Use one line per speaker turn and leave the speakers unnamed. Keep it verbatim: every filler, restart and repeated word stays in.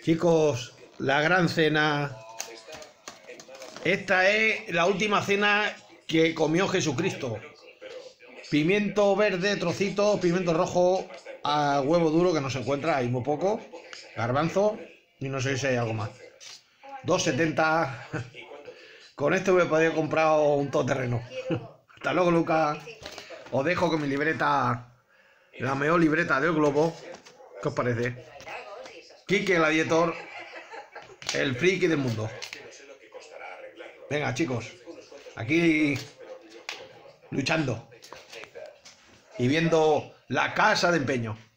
Chicos, la gran cena. Esta es la última cena que comió Jesucristo. Pimiento verde, trocito, pimiento rojo, a huevo duro que no se encuentra, hay muy poco. Garbanzo y no sé si hay algo más. dos setenta. Con esto me podía comprar un todoterreno. Hasta luego, Lucas. Os dejo con mi libreta, la mejor libreta del globo. ¿Qué os parece? Quique Gladiator, el friki del mundo. Venga, chicos, aquí luchando y viendo La Casa de Empeño.